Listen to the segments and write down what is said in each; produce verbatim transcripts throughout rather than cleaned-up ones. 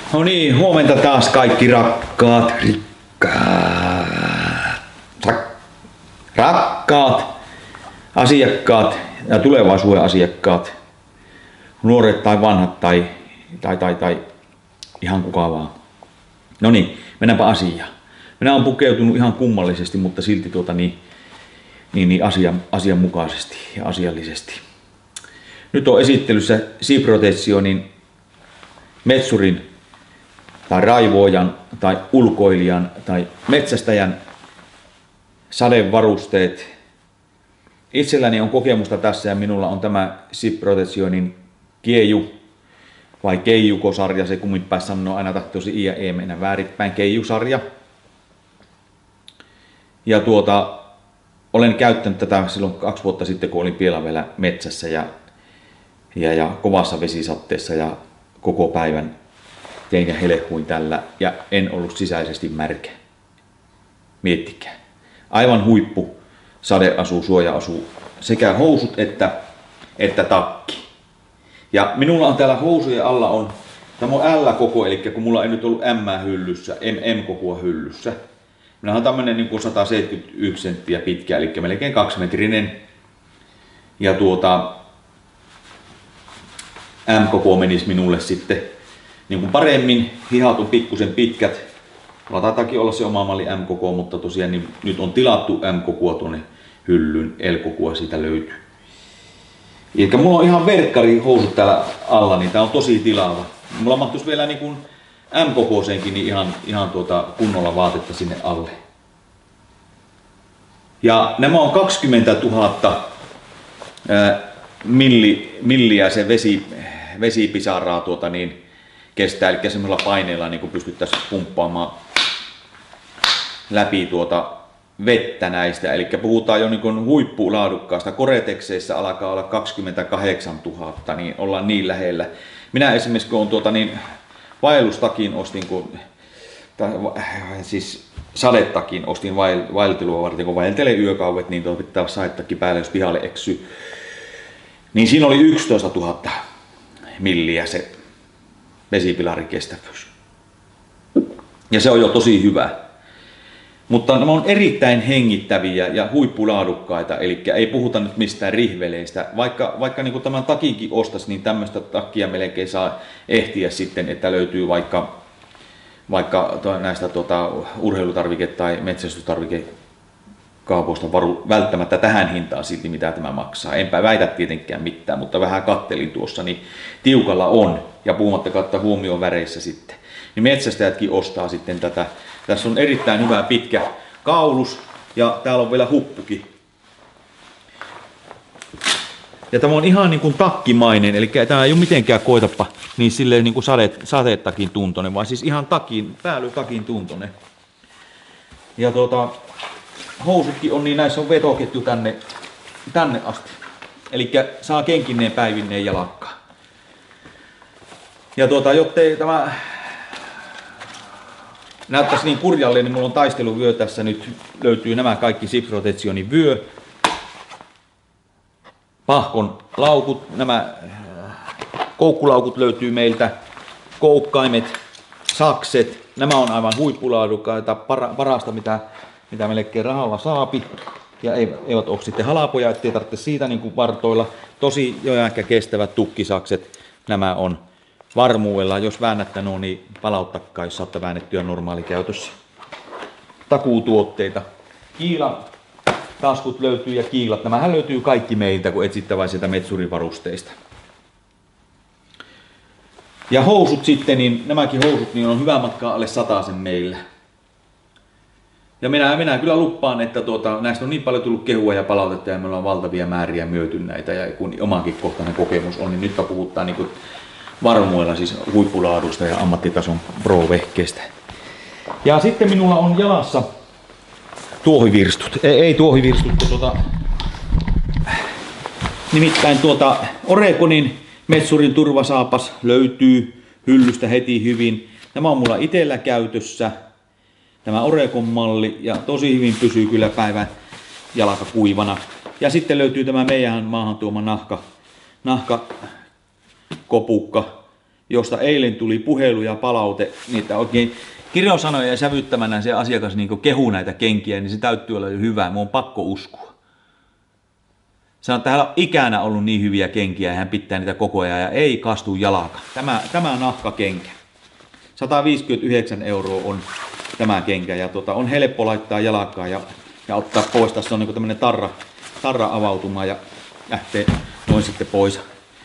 No niin, huomenta taas kaikki rakkaat, rikkaat, rak, rakkaat asiakkaat ja tulevaisuuden asiakkaat, nuoret tai vanhat tai, tai, tai, tai ihan kuka vaan. No niin, mennäänpä asiaan. Minä olen pukeutunut ihan kummallisesti, mutta silti tuota niin, niin, niin asian, asianmukaisesti ja asiallisesti. Nyt on esittelyssä Siprotecionin metsurin tai raivoajan tai ulkoilijan tai metsästäjän sadevarusteet. Itselläni on kokemusta tässä ja minulla on tämä Siprotecionin Kieju vai Keijukosarja, se kummin päin sanoo, aina tahtoisi I ja E mennä väärinpäin, Keijusarja. Ja tuota, olen käyttänyt tätä silloin kaksi vuotta sitten, kun olin Pielavedellä metsässä ja, ja, ja kovassa vesisatteessa ja koko päivän tein ja helehkuin tällä ja en ollut sisäisesti märkä. Miettikää. Aivan huippu sadeasu, suoja-asu, sekä housut että, että takki. Ja minulla on täällä housujen alla on, tämä on L-koko, eli kun mulla ei nyt ollut M-hyllyssä, M-kokoa hyllyssä. Minä on tämmönen niin kuin sata seitsemänkymmentäyksi senttiä pitkä, eli melkein kaksimetrinen. Ja tuota, M-koko menisi minulle sitten niin kuin paremmin, hihat on pikkusen pitkät. Mulla taitaakin olla se oma malli M-koko, mutta tosiaan niin nyt on tilattu M-kokoa tuonne hyllyyn, L-kokoa siitä löytyy. Eli mulla on ihan verkkari housut täällä alla, niin tää on tosi tilava. Mulla mahtuisi vielä niin kuin M-kokoiseenkin niin ihan, ihan tuota kunnolla vaatetta sinne alle. Ja nämä on kaksikymmentätuhatta ää, milli, milliä se vesi, vesipisaraa tuota niin kestää, eli semmoisella paineella niin pystyttäisiin pumppaamaan läpi tuota vettä näistä. Eli puhutaan jo niin huippulaadukkaasta. Koretekseissä alkaa olla kaksikymmentäkahdeksantuhatta, niin ollaan niin lähellä. Minä esimerkiksi kun on tuota niin vaellustakin ostin, kun, tai, siis sadetakin ostin vael, vaeltelua varten, kun vaeltelee yökauvet, niin tuota pitää olla sadetakki päälle, jos pihalle eksyy. Niin siinä oli yksitoistatuhatta milliä se vesipilarikestävyys. Ja se on jo tosi hyvä. Mutta nämä on erittäin hengittäviä ja huippulaadukkaita, eli ei puhuta nyt mistään rihveleistä. Vaikka, vaikka niin kuin tämän takinkin ostaisi, niin tämmöistä takkia melkein saa ehtiä sitten, että löytyy vaikka, vaikka näistä tuota, urheilutarvike- tai metsästystarvikekaupoista varu, välttämättä tähän hintaan silti, mitä tämä maksaa. Enpä väitä tietenkään mitään, mutta vähän kattelin tuossa, niin tiukalla on, ja puhumattakaan ottaa huomioon väreissä sitten. Niin metsästäjätkin ostaa sitten tätä. Tässä on erittäin hyvä pitkä kaulus ja täällä on vielä huppukin. Ja tämä on ihan niin kuin takkimainen, eli tämä ei ole mitenkään koitapa niin silleen niin kuin sadeet, sateettakin tuntoinen, vaan siis ihan takin, päällytakin tuntoinen. Ja tuota, housutkin on niin, näissä on vetoketju tänne, tänne asti. Eli saa kenkinneen päivinneen jalakkaa. Ja tuota, jottei tämä näyttäisi niin kurjalle, niin mulla on taisteluvyö tässä nyt. Löytyy nämä kaikki Siprotecionin vyö. Pahkon laukut, nämä koukkulaukut löytyy meiltä. Koukkaimet, sakset. Nämä on aivan huippulaadukkaita, parasta mitä, mitä melkein rahalla saapi. Ja eivät ole sitten halapoja, ettei tarvitse siitä niin kuin vartoilla. Tosi jojäkkä kestävät tukkisakset. Nämä on varmuudella, jos väännätte nuo, niin palauttakaa, jos saatte väännettyä normaalikäytössä. Takuutuotteita. Kiila, taskut löytyy ja kiilat. Nämähän löytyy kaikki meiltä, kun etsitte vain sieltä metsurivarusteista. Ja housut sitten, niin nämäkin housut niin on hyvä matkaa alle sataisen meillä. Ja minä, minä kyllä luppaan, että tuota, näistä on niin paljon tullut kehua ja palautetta ja meillä on valtavia määriä myyty näitä. Ja kun omakin kohtainen kokemus on, niin nyt puhutaan niin kuin varmuilla siis huippulaadusta ja ammattitason pro-vehkeistä. Ja sitten minulla on jalassa tuohivirstut. Ei, ei tuohivirstut, tuota, nimittäin tuota Oregonin metsurin turvasaapas löytyy hyllystä heti hyvin. Tämä on mulla itsellä käytössä. Tämä Oregon malli ja tosi hyvin pysyy kyllä päivän jalka kuivana. Ja sitten löytyy tämä meidän maahan tuoma nahka, nahka kopukka, josta eilen tuli puhelu ja palaute, niitä oikein kirjosanoja ja sävyttämänä se asiakas niin kehuu näitä kenkiä, niin se täytyy olla jo hyvä. Mun on pakko uskoa. Sanoo, että hänellä on ikänä ollut niin hyviä kenkiä ja hän pitää niitä koko ajan ja ei kastu jalaka. Tämä, tämä nahkakenkä. sata viisikymmentäyhdeksän euroa on tämä kenkä ja tuota, on helppo laittaa jalkaa ja, ja ottaa pois. Tässä on niin tämmöinen tarra, tarra avautuma ja lähtee noin sitten pois.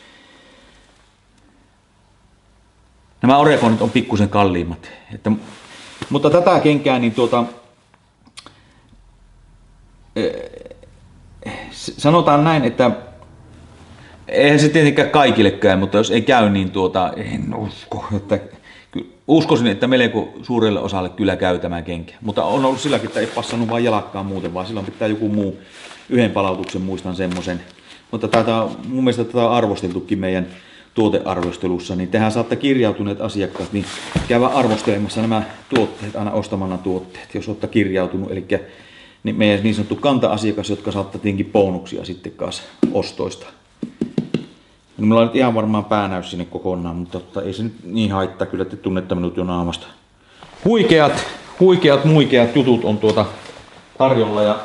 Nämä Oregonit on pikkusen kalliimmat. Että, mutta tätä kenkää niin tuota, sanotaan näin, että eihän se tietenkään kaikille käy, mutta jos ei käy, niin tuota, en usko, että uskoisin, että melko suurelle osalle kyllä käy tämä kenkä. Mutta on ollut silläkin, että ei passannut vain jalakkaan muuten, vaan silloin pitää joku muu yhden palautuksen, muistan semmoisen. Mutta tätä on, mun mielestä tätä on arvosteltukin meidän tuotearvostelussa, niin tehän saatte kirjautuneet asiakkaat, niin käydä arvostelemassa nämä tuotteet, aina ostamalla tuotteet, jos olette kirjautunut. Eli niin meidän niin sanottu kanta-asiakas, jotka saattaa tietenkin bonuksia sitten kanssa ostoista. No, mulla on nyt ihan varmaan päänäys sinne kokonaan, mutta totta, ei se nyt niin haittaa, kyllä te tunnette minut jo naamasta. Huikeat, huikeat, muikeat jutut on tuota tarjolla ja,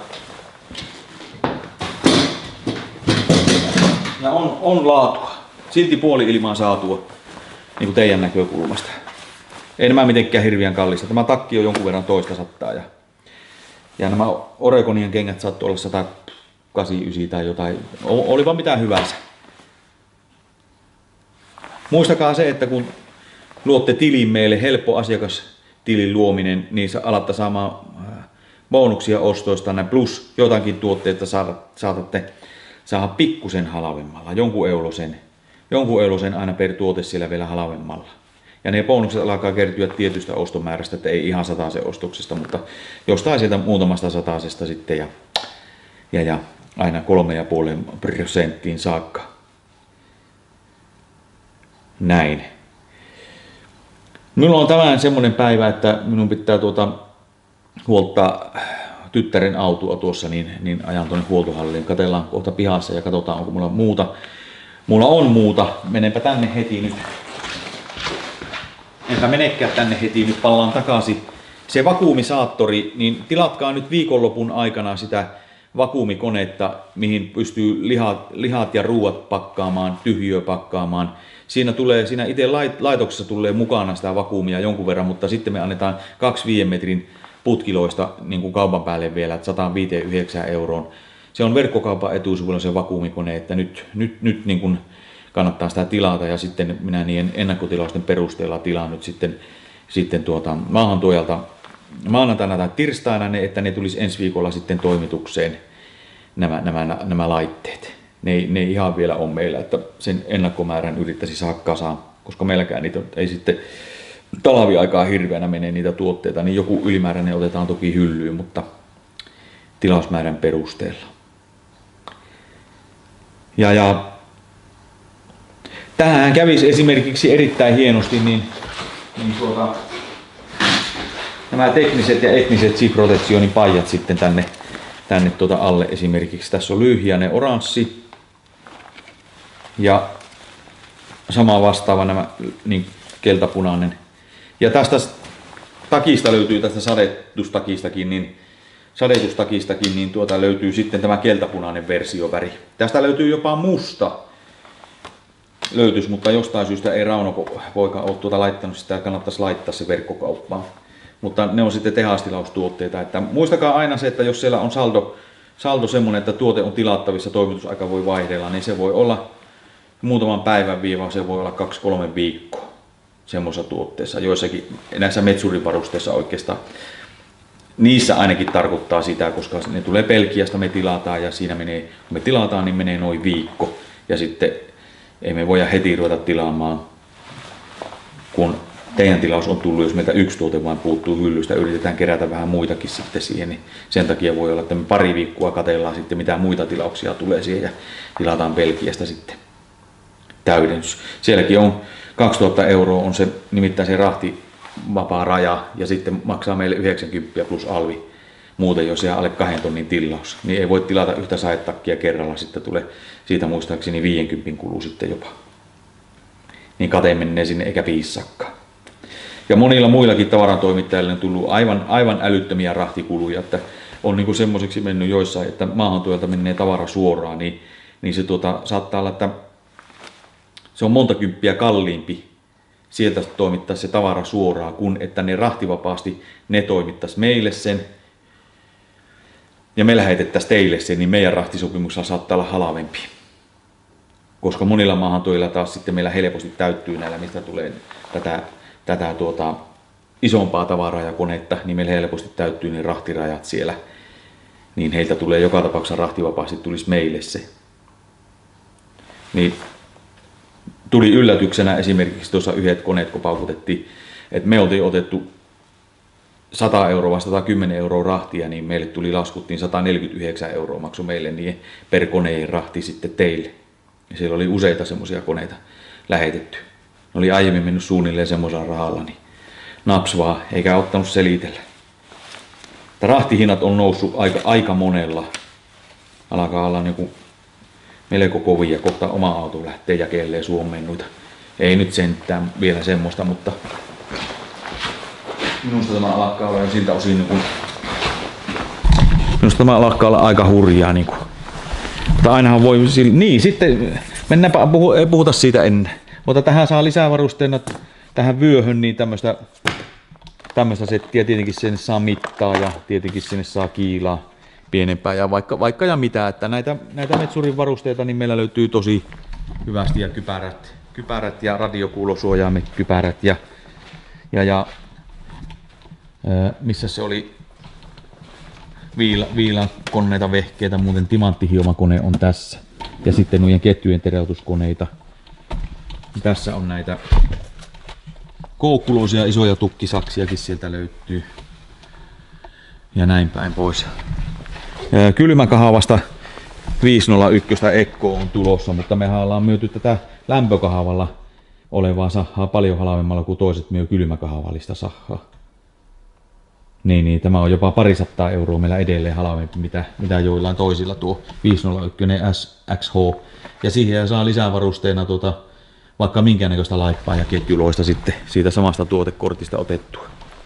ja on, on laatua. Silti puoli ilmaa saatua niin kuin teidän näkökulmasta. Ei nämä mitenkään hirveän kallista. Tämä takki on jonkun verran toista sattaa. Ja, ja nämä Oregonien kengät saattoi olla sata kahdeksankymmentäyhdeksän tai jotain. Olipa mitään hyvänsä. Muistakaa se, että kun luotte tilin meille, helppo asiakastilin luominen, niin alatte saamaan bonuksia ostoistanne plus jotakin tuotteita saatatte saada pikkusen halvemmalla, jonkun eurosen. Jonkun eurosen aina per tuote siellä vielä halvemmalla. Ja ne bonukset alkaa kertyä tietystä ostomäärästä, että ei ihan sataisen ostoksesta, mutta jostain sieltä muutamasta satasesta sitten ja, ja, ja aina kolme ja puoli prosenttiin saakka. Näin. Minulla on tämän semmoinen päivä, että minun pitää tuota huoltaa tyttären autoa tuossa, niin, niin ajan tuonne huoltohalliin. Katellaan kohta pihassa ja katsotaan, onko mulla muuta. Mulla on muuta. Menenpä tänne heti nyt. Enpä menekään tänne heti, nyt pallaan takaisin. Se vakuumisaattori, niin tilatkaa nyt viikonlopun aikana sitä vakuumikonetta, mihin pystyy lihat, lihat ja ruuat pakkaamaan, tyhjöä pakkaamaan. Siinä, tulee, siinä itse laitoksessa tulee mukana sitä vakuumia jonkun verran, mutta sitten me annetaan kaksi viiden metrin putkiloista niin kuin kaupan päälle vielä, sata viisikymmentäyhdeksän euroon. Se on verkkokaupan etusivuilla se vakuumikone, että nyt, nyt, nyt niin kuin kannattaa sitä tilata ja sitten minä niiden ennakkotilausten perusteella tilaan nyt sitten, sitten tuota maahantuojalta maanantaina tai tirstaina, ne, että ne tulisi ensi viikolla sitten toimitukseen nämä, nämä, nämä laitteet. Ne ei, ne ei ihan vielä ole meillä, että sen ennakkomäärän yrittäisi saada kasaan, koska meilläkään niitä ei sitten talviaikaa hirveänä mene niitä tuotteita, niin joku ylimääräinen otetaan toki hyllyyn, mutta tilausmäärän perusteella. Ja, ja tähän kävisi esimerkiksi erittäin hienosti niin, niin tuota, nämä tekniset ja etniset G-protektionin paijat sitten tänne, tänne tuota alle esimerkiksi. Tässä on lyhjäinen oranssi ja sama vastaava nämä niin keltapunainen. Ja tästä takista löytyy, tästä sadetustakistakin, niin sadetustakistakin, niin tuota löytyy sitten tämä keltapunainen versioväri. Tästä löytyy jopa musta löytyisi, mutta jostain syystä ei Rauno poika ole tuota laittanut sitä, kannattaisi laittaa se verkkokauppaan. Mutta ne on sitten tehastilaustuotteita. Että muistakaa aina se, että jos siellä on saldo, saldo semmoinen, että tuote on tilattavissa, toimitusaika voi vaihdella, niin se voi olla muutaman päivän viiva, se voi olla kaksi kolme viikkoa semmoisessa tuotteessa. Joissakin näissä metsurivarusteissa oikeastaan, niissä ainakin tarkoittaa sitä, koska ne tulee Belgiasta, me tilataan ja siinä menee, kun me tilataan, niin menee noin viikko. Ja sitten ei me voida heti ruveta tilaamaan, kun teidän tilaus on tullut, jos meiltä yksi tuote vain puuttuu hyllystä, yritetään kerätä vähän muitakin sitten siihen, niin sen takia voi olla, että me pari viikkoa katsellaan sitten, mitä muita tilauksia tulee siihen ja tilataan Belgiasta sitten täydennys. Sielläkin on kaksituhatta euroa on se, nimittäin se rahti vapaa raja ja sitten maksaa meille yhdeksänkymmentä plus alvi. Muuten jos jää alle kahden tonnin tilaus, niin ei voi tilata yhtä saetakkia kerralla, sitten tulee siitä muistaakseni viidenkymmenen kuluu sitten jopa. niin kate menee sinne eikä piissakkaan. Ja monilla muillakin tavarantoimittajilla on tullut aivan, aivan älyttömiä rahtikuluja, että on niin semmoiseksi mennyt joissain, että maahantuojalta menee tavara suoraan, niin, niin se tuota, saattaa olla, että se on monta kymppiä kalliimpi sieltä toimittaa se tavara suoraan, kun että ne rahtivapaasti ne toimittaisi meille sen ja me lähetettäisiin teille sen, niin meidän rahtisopimuksella saattaa olla halvempi. Koska monilla maahantuojilla taas sitten meillä helposti täyttyy näillä, mistä tulee tätä, tätä tuota, isompaa tavaraa ja konetta, niin meillä helposti täyttyy ne rahtirajat siellä. Niin heiltä tulee joka tapauksessa rahtivapaasti tulisi meille se. Niin tuli yllätyksenä esimerkiksi tuossa yhdet koneet, kun paukutettiin, että me oltiin otettu sata euroa vai sata kymmenen euroa rahtia, niin meille tuli laskuttiin sata neljäkymmentäyhdeksän euroa maksu meille niin per koneen rahti sitten teille. Ja siellä oli useita semmoisia koneita lähetetty. Ne oli aiemmin mennyt suunnilleen semmoisella rahalla, niin naps vaan, eikä ottanut selitellä. Rahtihinnat on noussut aika, aika monella. Alkaa olla niin melko kovia. Kohta oma auto lähtee jakelleen Suomeen noita. Ei nyt sentään vielä semmoista, mutta minusta tämä alkaa olla siltä osin niin kuin, minusta tämä alkaa olla aika hurjaa. Niin kuin. Mutta ainahan voi, niin sitten mennäänpä, puhu, ei puhuta siitä ennen. Mutta tähän saa lisävarusteena tähän vyöhön niin tämmöistä tämmöistä settiä, tietenkin sinne saa mittaa ja tietenkin sinne saa kiilaa pienempää ja vaikka, vaikka ja mitä, että näitä, näitä metsurin varusteita niin meillä löytyy tosi hyvästi ja kypärät, kypärät ja radiokuulosuojaimet kypärät ja, ja, ja ää, missä se oli viila, viilakoneita, vehkeitä, muuten timanttihiomakone on tässä ja sitten noiden ketjujen tereytuskoneita. Tässä on näitä koukkuloisia isoja tukkisaksiakin sieltä löytyy ja näin päin pois. Kylmäkahvasta viisisataayksi Ekko on tulossa, mutta mehän ollaan myyty tätä lämpökahvalla olevaa sahaa paljon halvemmalla kuin toiset myy kylmäkahvallista sahaa. Niin, niin, tämä on jopa parisataa euroa meillä edelleen halvempi mitä, mitä joillain toisilla tuo viisisataayksi X H. Ja siihen saa lisävarusteena tuota vaikka minkäännäköistä laippaa ja ketjuloista sitten siitä samasta tuotekortista otettua.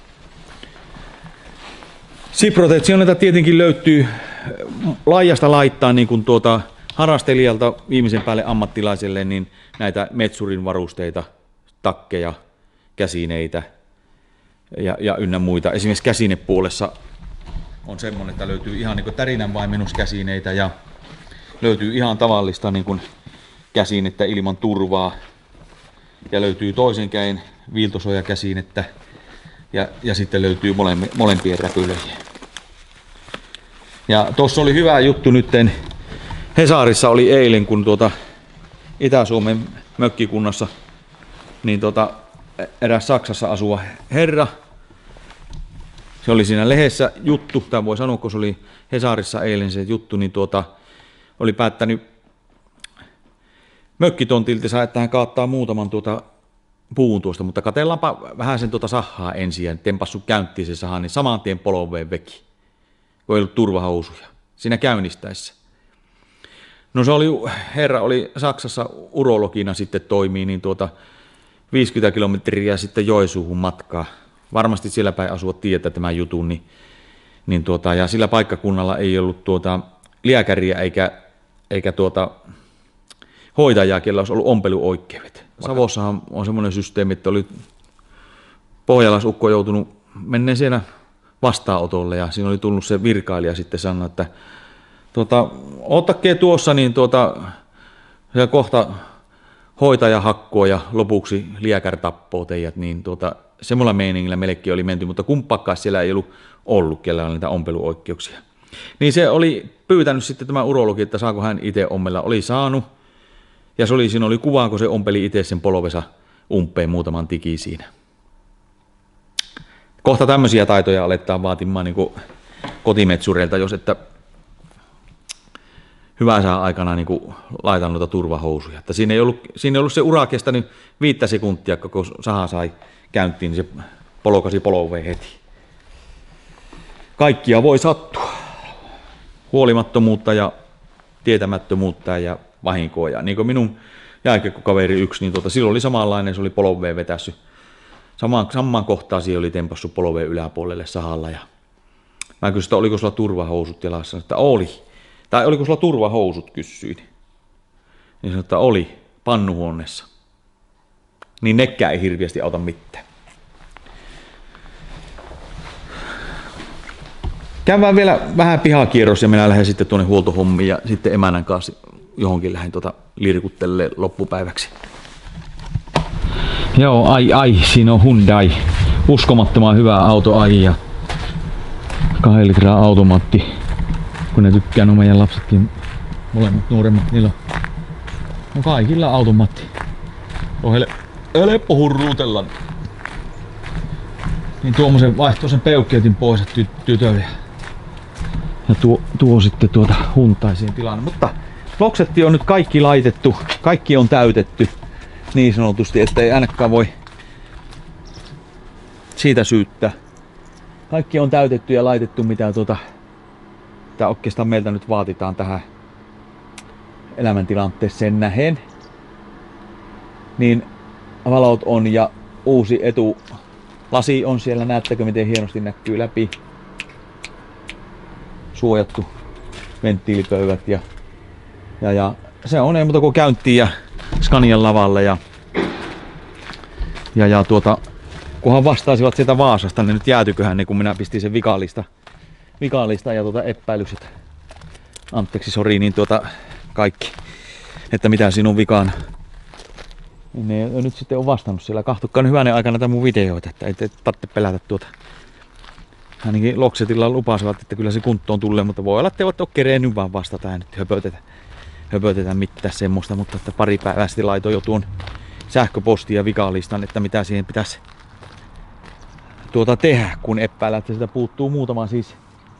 Siproteetsioneita tietenkin löytyy laajasta laittaa niin kuin tuota harrastelijalta viimeisen päälle ammattilaiselle niin näitä metsurin varusteita, takkeja, käsineitä ja, ja ynnä muita. Esimerkiksi käsinepuolessa on semmoinen, että löytyy ihan niin kuin tärinän vaimennuskäsineitä ja löytyy ihan tavallista niin kuin käsinettä ilman turvaa. Ja löytyy toisen käin viiltosuojakäsinettä ja, ja sitten löytyy molempien, molempien räpylöjä. Ja tuossa oli hyvä juttu nytten. Hesarissa oli eilen, kun tuota Itä-Suomen mökkikunnassa niin tuota, eräs Saksassa asuva herra. Se oli siinä lehdessä juttu, tai voi sanoa, kun se oli Hesarissa eilen se juttu, niin tuota, oli päättänyt mökkitontilta, että hän kaattaa muutaman tuota puun tuosta, mutta katsellaanpa vähän sen tuota sahaa ensin ja tempassut käynttiin se saha, niin saman tien polveen veki, kun ei ollut turvahousuja siinä käynnistäessä. No se oli, herra oli Saksassa urologina sitten toimii, niin tuota viisikymmentä kilometriä sitten Joensuuhun matkaa. Varmasti siellä päin asua tietää tämän jutun, niin, niin tuota, ja sillä paikkakunnalla ei ollut tuota lääkäriä eikä, eikä tuota hoitajaa, kellä olisi ollut ompeluoikeudet. Savossahan on semmoinen systeemi, että oli pohjalaisukko joutunut menneen siellä vastaanotolle ja siinä oli tullut se virkailija sitten sanoa, että tuota, ottakee tuossa, niin tuota, kohta hoitaja hakkoo ja lopuksi lääkäri tappoo teidät, niin tuota, semmoilla meiningillä melkein oli menty, mutta kumpaakaan siellä ei ollut ollut, kellä on niitä ompeluoikeuksia. Niin se oli pyytänyt sitten tämä urologi, että saako hän itse ommella, oli saanut. Ja se oli, siinä oli kuva, kun se ompeli itse sen polvesa umpeen muutaman tiki siinä. Kohta tämmöisiä taitoja aletaan vaatimaan niin kotimetsureilta, jos että hyvää saa aikana niin laitan noita turvahousuja. Että siinä, ei ollut, siinä ei ollut se ura kestänyt viittä sekuntia, kun saha sai käyntiin, niin se polokasi polveen heti. Kaikkia voi sattua. Huolimattomuutta ja tietämättömyyttä ja vahinkoa. Ja niin kuin minun jääkiekkokaveri yksi, niin tuota, silloin oli samanlainen, se oli polveen vetässyt. Samaan, samaan kohtaan siihen oli tempassut polveen yläpuolelle sahalla. Ja mä kysyin, että oliko sulla turvahousut jalassa, että oli. Tai oliko sulla turvahousut, kysyin. Niin sanoi, että oli pannuhuoneessa. Niin nekään ei hirveästi auta mitään. Käydään vielä vähän pihakierros ja minä lähden sitten tuonne huoltohommiin ja sitten emänän kanssa johonkin lähden tuota lirkuttelemaan loppupäiväksi. Joo, ai ai, siinä on Hyundai. Uskomattoman hyvä auto ajaa. Kahden litraa automaatti. Kun ne tykkää, no meidän lapsetkin, molemmat nuoremmat, niillä on no kaikilla automaatti. On helppo hurruutella. Niin tuommoisen vaihtoo sen peukkeetin pois ty tytölle. Ja tuo, tuo sitten tuota huntaisiin tilanne. Mutta loksetti on nyt kaikki laitettu, kaikki on täytetty niin sanotusti, että ei ainakaan voi siitä syyttää. Kaikki on täytetty ja laitettu, mitä tuota, mitä oikeastaan meiltä nyt vaatitaan tähän elämäntilanteeseen nähen. Niin valot on ja uusi etulasi on siellä, näettekö miten hienosti näkyy läpi. Suojattu venttiilipöydät ja, ja, ja se on ei muuta kuin käyntiin ja Scanian lavalle ja, ja, ja tuota, kunhan vastaisivat sieltä Vaasasta, niin nyt jäätyköhän ne, kun minä pistin sen vikalista, vikalista ja tuota epäilykset. Anteeksi, sori, niin tuota kaikki, että mitä siinä on vikana. Niin ne nyt sitten on vastannut siellä. Kahtukkaan hyvänen aikana tätä mun videoita, että ei tarvitse pelätä tuota. Ainakin Loksetilla lupasivat, että kyllä se kuntoon tulee, mutta voi olla, että eivät ole kerennyt vaan vastata ja nyt höpötetä, höpötetä mitään semmoista, mutta että pari päivää sitten laitoin jo tuon sähköpostin ja vikalistan, että mitä siihen pitäisi tuota tehdä, kun epäillä, että sitä puuttuu muutama siis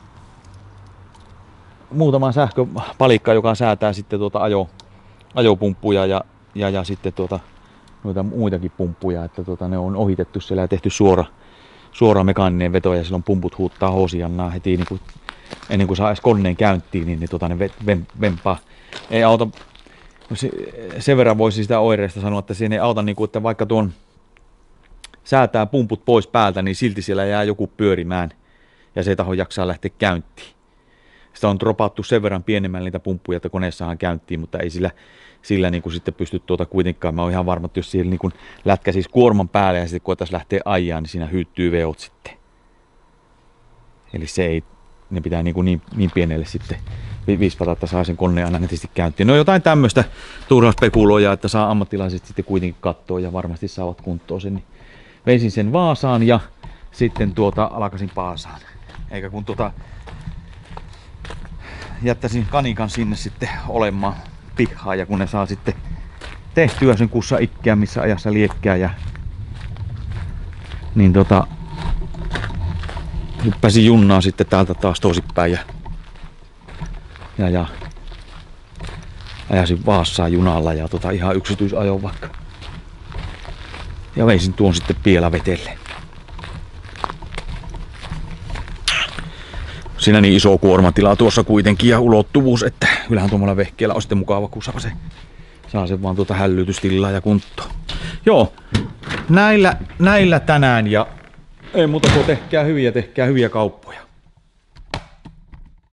muutama sähköpalikka, joka säätää sitten tuota ajo, ajopumppuja ja, ja, ja sitten tuota noita muitakin pumppuja, että tuota ne on ohitettu siellä ja tehty suora suora mekaaninen veto ja silloin pumput huuttaa hoosiannaa heti niin kuin, ennen kuin saa edes koneen käyntiin, niin ne, tota, ne vempaa. Ei auta, sen verran voisi sitä oireista sanoa, että siinä ei auta, niin kuin, että vaikka tuon säätää pumput pois päältä, niin silti siellä jää joku pyörimään ja se ei taho jaksaa lähteä käyntiin. Sitä on dropattu sen verran pienemmällä niitä pumppuja, että koneessahan käyntiin, mutta ei sillä, sillä niin kuin sitten pysty tuota kuitenkaan. Mä oon ihan varma, että jos siellä niin kuin lätkä siis kuorman päälle ja sitten koettaisiin lähteä ajaa, niin siinä hyyttyy veot sitten. Eli se ei, ne pitää niin, kuin niin, niin pienelle sitten vispata, että saa sen koneen aina netisti käyntiin. No jotain tämmöistä turhaa spekuloja, että saa ammattilaiset sitten kuitenkin katsoa ja varmasti saavat kuntoon sen. Niin veisin sen Vaasaan ja sitten tuota alkaisin Paasaan. Eikä kun tuota jättäisin kanikan sinne sitten olemaan pihaa ja kun ne saa sitten tehtyä sen kussa ikkeä, missä ajassa liekkää ja niin tota hyppäsin junnaa sitten täältä taas toisinpäin ja ja, ja ajasin Vaassaan junalla ja tota ihan yksityisajon vaikka ja veisin tuon sitten Pielavetelle. Siinä niin iso kuormatila tuossa kuitenkin ja ulottuvuus, että kyllähän tuommoilla vehkeellä on sitten mukava, kun saa, se, saa sen vaan tuota hälytystilaa ja kuntoon. Joo, näillä, näillä tänään ja ei muuta kuin tehkää hyviä, tehkää hyviä kauppoja.